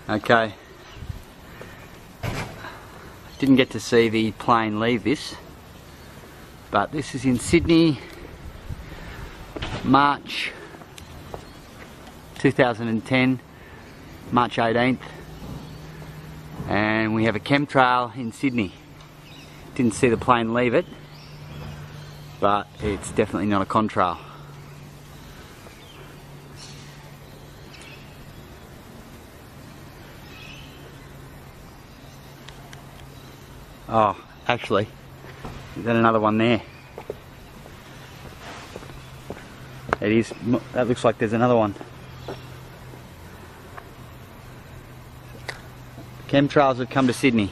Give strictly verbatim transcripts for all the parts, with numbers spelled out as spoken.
Okay. Didn't get to see the plane leave this, but this is in Sydney, March two thousand ten, March eighteenth, and we have a chemtrail in Sydney. Didn't see the plane leave it, but it's definitely not a contrail. Oh, actually, there's another one there. It is, that looks like there's another one. Chemtrails have come to Sydney.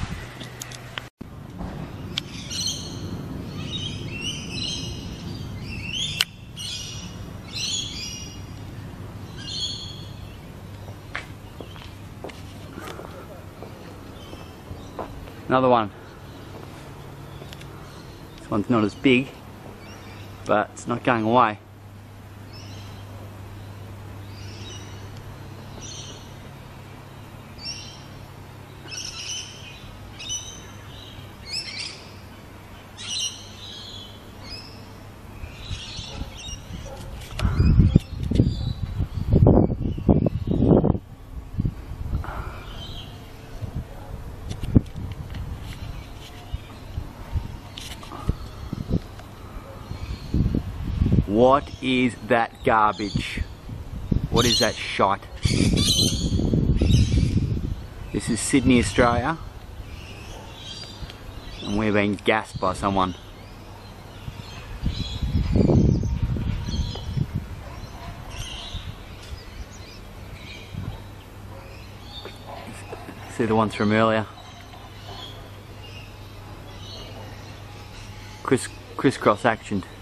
Another one. This one's not as big, but it's not going away. What is that garbage? What is that shite? This is Sydney, Australia, and we're being gassed by someone. See the ones from earlier? Criss crisscross action.